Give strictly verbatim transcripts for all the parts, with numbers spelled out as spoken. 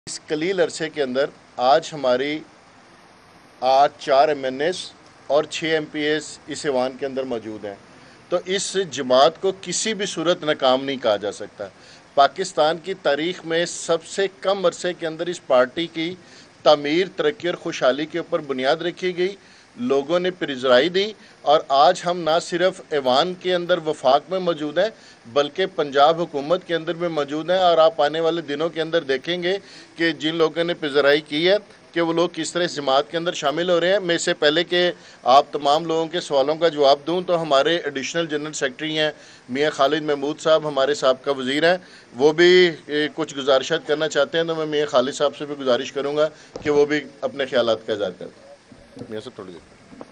इस कलील अरसे के अंदर आज हमारी आज चार एम एन एस और छः एम पी एस इस ऐवान के अंदर मौजूद हैं। तो इस जमात को किसी भी सूरत नाकाम नहीं कहा जा सकता। पाकिस्तान की तारीख़ में सबसे कम अरसे के अंदर इस पार्टी की तामीर, तरक्की और खुशहाली के ऊपर बुनियाद रखी गई, लोगों ने पिरजराई दी और आज हम ना सिर्फ ऐवान के अंदर वफाक में मौजूद हैं बल्कि पंजाब हुकूमत के अंदर भी मौजूद हैं। और आप आने वाले दिनों के अंदर देखेंगे कि जिन लोगों ने पिरजराई की है कि वो लोग किस तरह इस जमात के अंदर शामिल हो रहे हैं। मैं इससे पहले कि आप तमाम लोगों के सवालों का जवाब दूं तो हमारे एडिशनल जनरल सेक्रेटरी हैं मियाँ खालिद महमूद साहब, हमारे साहब वज़ीर हैं, वो भी कुछ गुजारिशात करना चाहते हैं। तो मैं मियाँ खालिद साहब से भी गुजारिश करूँगा कि वो भी अपने ख्यालात का इज़हार करें। मियाँ साहब थोड़ी देर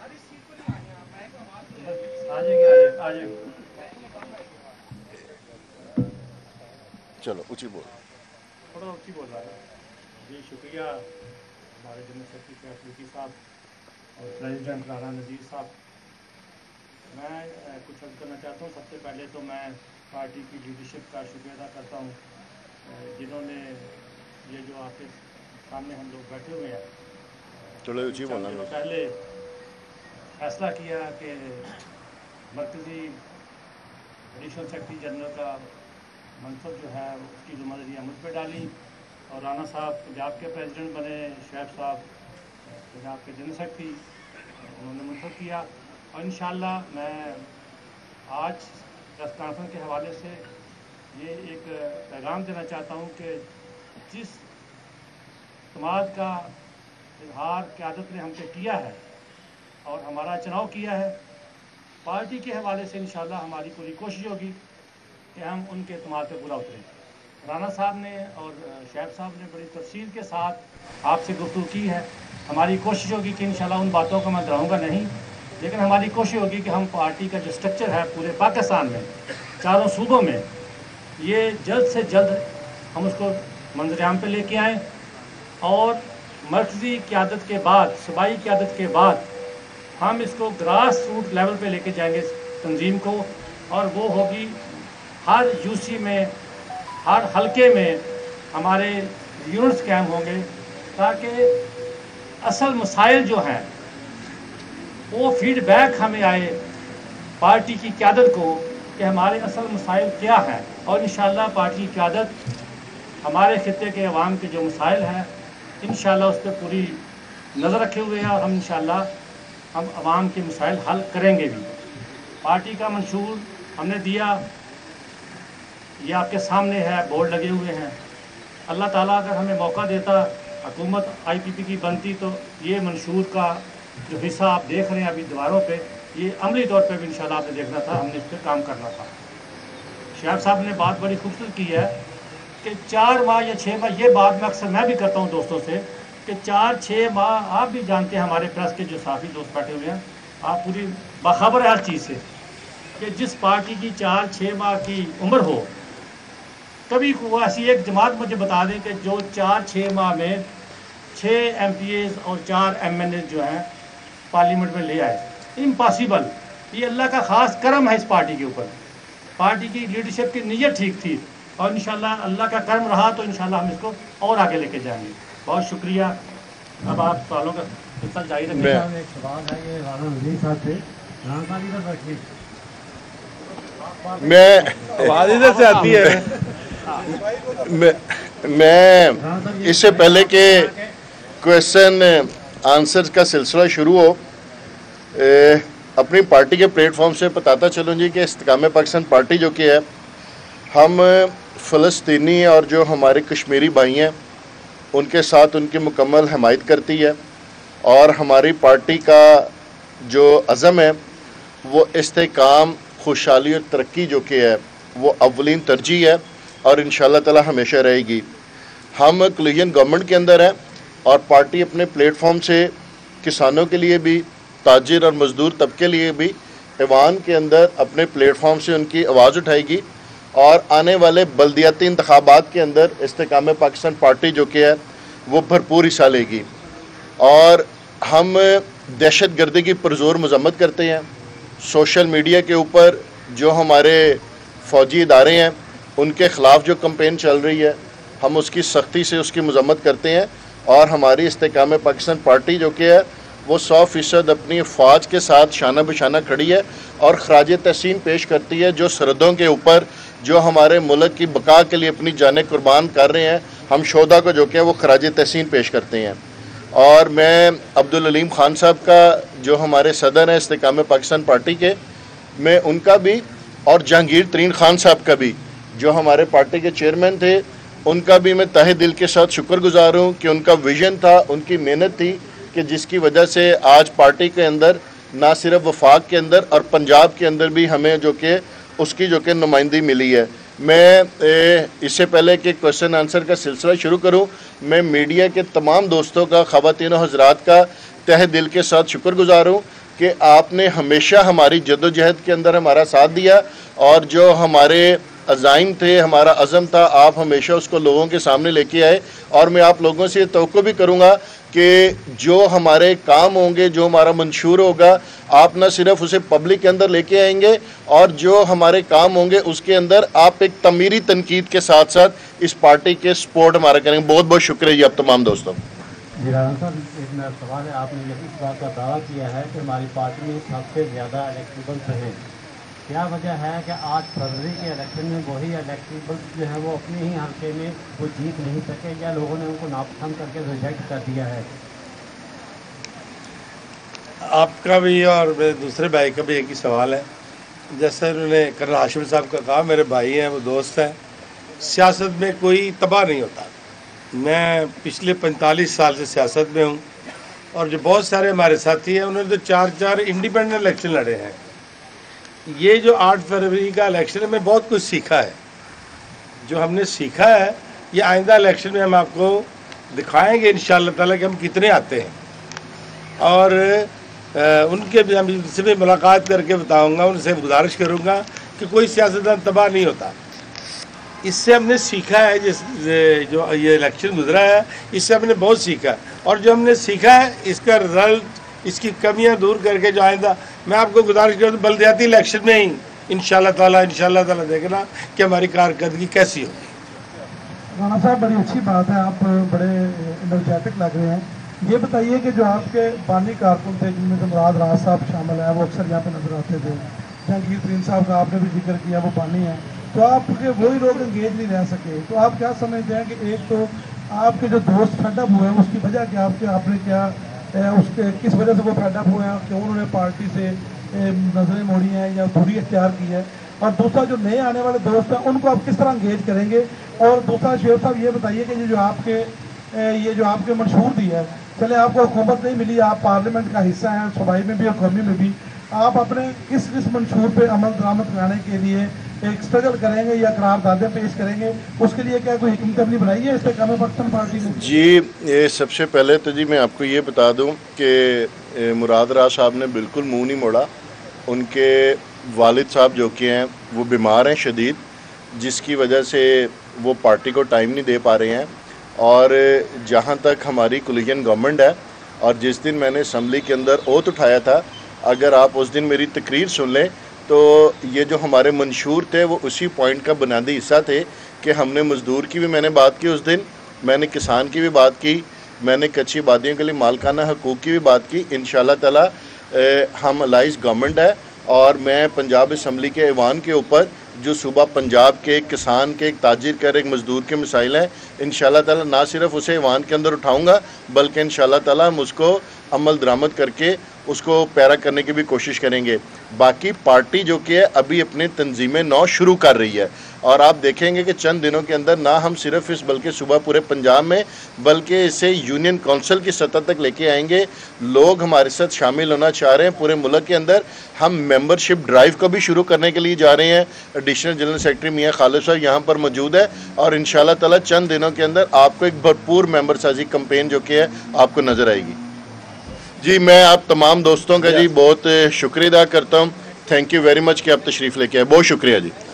चलो ऊँची बोल थोड़ा ऊँची बोल रहा है जी। शुक्रिया हमारे जनरल सेक्रेटरी सद्दीकी साहब और प्रेसिडेंट राना नज़ीर साहब। मैं कुछ अर्ज करना चाहता हूँ। सबसे पहले तो मैं पार्टी की लीडरशिप का शुक्रिया अदा करता हूँ जिन्होंने ये जो आपके सामने हम लोग बैठे हुए हैं थोड़ा ऊँची बोलना पहले फैसला किया कि मरकज़ी एडिशनल सेक्रेटरी जनरल का मनसब जो है उसकी जिम्मेदारियाँ मुझ पर डाली और राना साहब पंजाब के प्रेसिडेंट बने, शोएब साहब पंजाब के जनरल सेक्रेटरी उन्होंने मुंतखब किया। और इंशाअल्लाह मैं आज प्रेस कॉन्फ्रेंस के हवाले से ये एक पैगाम देना चाहता हूँ कि जिस समाज का इजहार क़यादत ने हमसे किया है और हमारा चुनाव किया है, पार्टी के हवाले से इंशाअल्लाह हमारी पूरी कोशिश होगी कि हम उनके इत्मीनान पे पूरा उतरें। राना साहब ने और शोएब साहब ने बड़ी तफसील के साथ आपसे गुफ्तगू की है। हमारी कोशिश होगी कि इंशाअल्लाह उन बातों को मैं दोहराऊंगा नहीं, लेकिन हमारी कोशिश होगी कि हम पार्टी का जो स्ट्रक्चर है पूरे पाकिस्तान में चारों सूबों में ये जल्द से जल्द हम उसको मंजर-ए-आम पे लेके आएँ और मरकज़ी क़यादत के बाद, सूबाई क़यादत के बाद हम इसको ग्रास रूट लेवल पे लेके जाएंगे तंजीम को, और वो होगी हर यूसी में, हर हलके में हमारे यूनिट्स कायम होंगे ताकि असल मसाइल जो हैं वो फीडबैक हमें आए पार्टी की क़यादत को कि हमारे असल मसाइल क्या हैं। और इंशाअल्लाह पार्टी की क़यादत हमारे खित्ते के अवाम के जो मसाइल हैं इंशाअल्लाह उस पर पूरी नज़र रखे हुए हैं और हम इंशाअल्लाह हम अवाम के मसाइल हल करेंगे भी। पार्टी का मंशूर हमने दिया, ये आपके सामने है, बोर्ड लगे हुए हैं। अल्लाह ताला अगर हमें मौका देता, हुकूमत आई पी पी की बनती, तो ये मंशूर का जो हिस्सा आप देख रहे हैं अभी दीवारों पे, ये अमली तौर पे भी इंशाअल्लाह आपने देखना था, हमने इस पर काम करना था। शोएब साहब ने बात बड़ी खूबसूरत की है कि चार माह या छः माह, ये बात मैं अक्सर मैं भी करता हूँ दोस्तों से कि चार छः माह, आप भी जानते हैं, हमारे प्रेस के जो साथी दोस्त बैठे हुए हैं, आप पूरी बाखबर है हर चीज़ से कि जिस पार्टी की चार छः माह की उम्र हो, कभी वो ऐसी एक जमात मुझे बता दें कि जो चार छः माह में छः एम पी एस और चार एम एन ए जो हैं पार्लियामेंट में ले आए। इम्पॉसिबल। ये अल्लाह का ख़ास करम है इस पार्टी के ऊपर। पार्टी की लीडरशिप की नीयत ठीक थी और इंशाअल्लाह अल्लाह का करम रहा तो इंशाअल्लाह हम इसको और आगे लेके जाएंगे। बहुत शुक्रिया। अब आप सवालों का सिलसिला जारी रखें। एक सवाल है ये राना नज़ीर साहब से। राना साहब इधर बैठिए। मैं आवाज़ इधर से आती है। मैं, मैं इससे पहले कि क्वेश्चन आंसर का सिलसिला शुरू हो, ए, अपनी पार्टी के प्लेटफॉर्म से बताता चलूँ जी कि इस्तेहकाम-ए-पाकिस्तान पार्टी जो कि है, हम फ़लस्तीनी और जो हमारे कश्मीरी भाई हैं उनके साथ उनकी मुकम्मल हमायत करती है और हमारी पार्टी का जो अज़म है वो इस्तेहकाम, खुशहाली और तरक्की जो कि है वो अव्वलीन तरजीह है और इंशाअल्लाह ताला हमेशा रहेगी। हम कोलिशन गवर्नमेंट के अंदर हैं और पार्टी अपने प्लेटफॉर्म से किसानों के लिए भी, ताजिर और मज़दूर तबके के लिए भी ऐवान के अंदर अपने प्लेटफॉर्म से उनकी आवाज़ उठाएगी और आने वाले बल्दियाती इंतखाबात के अंदर इस्तेहकाम-ए-पाकिस्तान पार्टी जो कि है वो भरपूर हिस्सा लेगी। और हम दहशत गर्दी की पुरज़ोर मज़म्मत करते हैं। सोशल मीडिया के ऊपर जो हमारे फ़ौजी इदारे हैं उनके ख़िलाफ़ जो कंपेन चल रही है हम उसकी सख्ती से उसकी मजम्मत करते हैं। और हमारी इस्तेहकाम-ए-पाकिस्तान पार्टी जो कि है वो सौ फ़ीसद अपनी फ़ौज के साथ शाना बशाना खड़ी है और खराज तहसीन पेश करती है जो सरहदों के ऊपर जो हमारे मुल्क की बका के लिए अपनी जानें कुर्बान कर रहे हैं, हम शोधा को जो कि है वो खराज तहसीन पेश करते हैं। और मैं अब्दुल अलीम खान साहब का जो हमारे सदर हैं इस्तेहकाम-ए-पाकिस्तान पार्टी के, मैं उनका भी और जहांगीर तरीन खान साहब का भी जो हमारे पार्टी के चेयरमैन थे, उनका भी मैं तहे दिल के साथ शुक्रगुजार हूँ कि उनका विज़न था, उनकी मेहनत थी कि जिसकी वजह से आज पार्टी के अंदर ना सिर्फ वफाक के अंदर और पंजाब के अंदर भी हमें जो कि उसकी जो कि नुमाइंदगी मिली है। मैं ए, इससे पहले कि क्वेश्चन आंसर का सिलसिला शुरू करूं, मैं मीडिया के तमाम दोस्तों का, ख़वातीन और हज़रात का तहे दिल के साथ शुक्रगुजार हूं कि आपने हमेशा हमारी जद्दोजहद के अंदर हमारा साथ दिया और जो हमारे अज़ाइम थे, हमारा अज़म था, आप हमेशा उसको लोगों के सामने लेके आए। और मैं आप लोगों से ये तवक्को भी करूँगा कि जो हमारे काम होंगे, जो हमारा मंशूर होगा, आप न सिर्फ उसे पब्लिक के अंदर लेके आएंगे और जो हमारे काम होंगे उसके अंदर आप एक तमीरी तनकीद के साथ साथ इस पार्टी के सपोर्ट हमारा करेंगे। बहुत बहुत शुक्रिया जी आप तमाम दोस्तों। जी राना साहब, एक मेरा सवाल है, आपने ये इस बात का दावा किया है कि हमारी पार्टी में सबसे ज़्यादा इलेक्टेबल्स हैं, क्या वजह है कि आज फरवरी के इलेक्शन में वही इलेक्टेबल्स जो है वो अपने ही हल्के में वो जीत नहीं सके या लोगों ने उनको नापसंद करके रिजेक्ट कर दिया है? आपका भी और मेरे दूसरे भाई का भी एक ही सवाल है। जैसे उन्होंने कर्नल हाशिम साहब का कहा, मेरे भाई हैं, वो दोस्त हैं। सियासत में कोई तबाह नहीं होता। मैं पिछले पैंतालीस साल से सियासत में हूँ और जो बहुत सारे हमारे साथी हैं उन्होंने तो चार चार इंडिपेंडेंट इलेक्शन लड़े हैं। ये जो आठ फरवरी का इलेक्शन है, मैं बहुत कुछ सीखा है। जो हमने सीखा है ये आइंदा इलेक्शन में हम आपको दिखाएंगे इंशाअल्लाह ताला कि हम कितने आते हैं। और आ, उनके भी हम से भी मुलाकात करके बताऊंगा, उनसे गुजारिश करूंगा कि कोई सियासतदान तबाह नहीं होता। इससे हमने सीखा है, जिस जो ये इलेक्शन गुजरा है इससे हमने बहुत सीखा। और जो हमने सीखा है इसका रिजल्ट, इसकी कमियां दूर करके जो आइंदा, मैं आपको गुजारिश करूँ तो बल्दियाती इलेक्शन में ही इंशाअल्लाह ताला इंशाअल्लाह ताला देखना कि हमारी कारकर्दगी कैसी होगी। राना साहब, बड़ी अच्छी बात है, आप बड़े एनर्जेटिक लग रहे हैं। ये बताइए कि जो आपके बानी कारकुन थे जिनमें मुराद राज साहब शामिल है, वो अक्सर यहाँ पे नजर आते थे, जहांगीर तरीन साहब का आपने भी जिक्र किया, वो बानी है, तो आपके वही लोग इंगेज नहीं रह सके, तो आप क्या समझते हैं कि एक तो आपके जो दोस्त फेडअप हुए हैं उसकी वजह क्या, आपके आपने क्या उसके किस वजह से वो फेडअप हुए हैं, क्यों उन्होंने पार्टी से नजरें मोड़ी हैं या दूरी इख्तियार की है? और दूसरा जो नए आने वाले दोस्त हैं उनको आप किस तरह इंगेज करेंगे? और दूसरा शेर साहब ये बताइए कि ये जो आपके ये जो आपके मंशूर दी है, चले आपको हुकूमत नहीं मिली, आप पार्लियामेंट का हिस्सा हैं, सूबाई में भी और कौमी में भी, आप अपने किस किस मंशूर पे अमल दरामद कराने के लिए एक स्ट्रगल करेंगे या करारदादें पेश करेंगे? उसके लिए क्या कोई हिकमत अमली बनाई है इस्तेहकाम-ए-पाकिस्तान पार्टी ने? जी, ये सबसे पहले तो जी मैं आपको ये बता दूं कि मुराद राज साहब ने बिल्कुल मुंह नहीं मोड़ा। उनके वालिद साहब जो कि हैं वो बीमार हैं शदीद, जिसकी वजह से वो पार्टी को टाइम नहीं दे पा रहे हैं। और जहाँ तक हमारी कोलिशन गवर्नमेंट है, और जिस दिन मैंने असम्बली के अंदर ओथ उठाया था, अगर आप उस दिन मेरी तकरीर सुन लें तो ये जो हमारे मंशूर थे वो उसी पॉइंट का बुनियादी हिस्सा थे कि हमने मज़दूर की भी मैंने बात की उस दिन, मैंने किसान की भी बात की, मैंने कच्ची आबादियों के लिए मालकाना हकूक़ की भी बात की। इंशाअल्लाह ताला हम अलाइज गवर्नमेंट है और मैं पंजाब असम्बली के ऐवान के ऊपर जो सूबा पंजाब के एक किसान के, एक ताजिर के, एक मज़दूर के मसाइल हैं, इंशाअल्लाह ताला ना सिर्फ उसे ऐवान के अंदर उठाऊंगा बल्कि इंशाअल्लाह ताला हम उसको अमल दरामद करके उसको पैरा करने की भी कोशिश करेंगे। बाकी पार्टी जो कि है अभी अपने तंजीमें नौ शुरू कर रही है और आप देखेंगे कि चंद दिनों के अंदर ना हम सिर्फ इस बल्कि सुबह पूरे पंजाब में बल्कि इसे यूनियन काउंसिल की सतह तक लेके आएंगे। लोग हमारे साथ शामिल होना चाह रहे हैं पूरे मुल्क के अंदर। हम मेंबरशिप ड्राइव को भी शुरू करने के लिए जा रहे हैं। एडिशनल जनरल सेक्रेटरी मियाँ खालिद साहब यहाँ पर मौजूद है और इंशाअल्लाह ताला चंद दिनों के अंदर आपको एक भरपूर मेंबर साजी कैंपेन जो कि है आपको नज़र आएगी। जी, मैं आप तमाम दोस्तों का जी बहुत शुक्रिया अदा करता हूँ। थैंक यू वेरी मच कि आप तशरीफ़ लेके आए। बहुत शुक्रिया जी।